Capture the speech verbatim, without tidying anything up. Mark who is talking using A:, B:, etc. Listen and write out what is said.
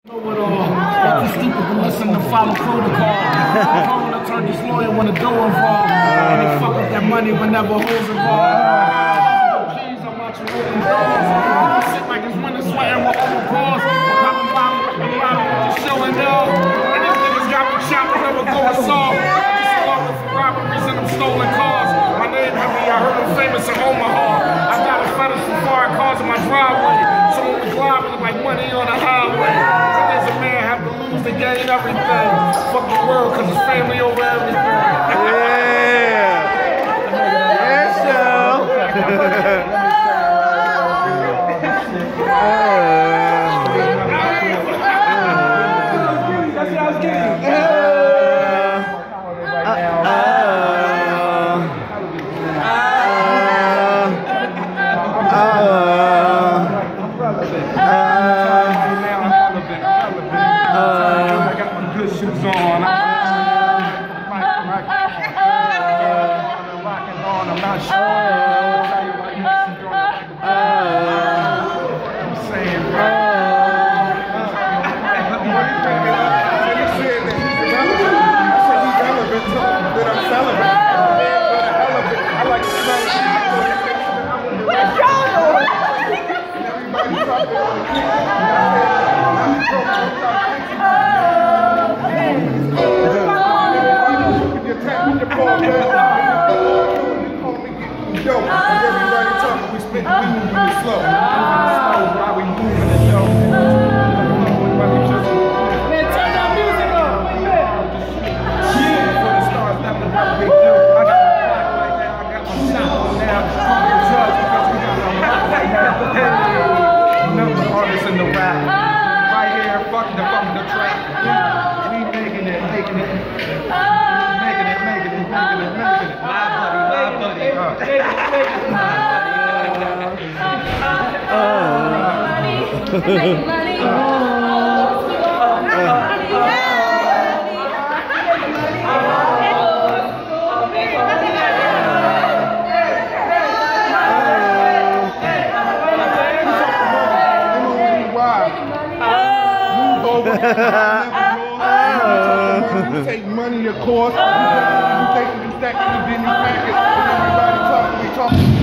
A: Know it all. Too stupid to listen to follow protocol. Phone attorney's lawyer when the dough involved. And they fuck up that money whenever hoes involved. Please, I'm watching open doors. I sit like it's winter sweating with open pause. Popping bottle, popping bottle with the show and all. And these niggas got me chopped whenever going soft. Just looking for robberies and them stolen cars. My name heavy, I heard I'm famous in Omaha. I got a fetish for foreign cars in my driveway. So when we drive, it look like money on the highway. To gain everything. Fuck the world, cause it's family over everything.
B: Yeah. Yes, show. That's what I was getting. Shoes on. I'm rocking on. I'm not sure. I'm saying, bro. You said that he's relevant. You said he's relevant, that I'm celebrating. I like to celebrate. Everybody talking on the Yo, everybody talking, we spit, we moving it slow. While we moving it, yo. Man, turn that music up. Yeah, for the stars, that's what we do. I got my clock right now, I got my shot now. Call the judge because we got our rock right now. Hey, number artists in the rap. Right here, fuck the fuck the track. We making it, making it. Making it, making it, making it, making it. My buddy, my buddy. Make it, make it.
C: Make money.
A: You take money, of course. You take you stack, you then you pack it. Everybody talking, we talking.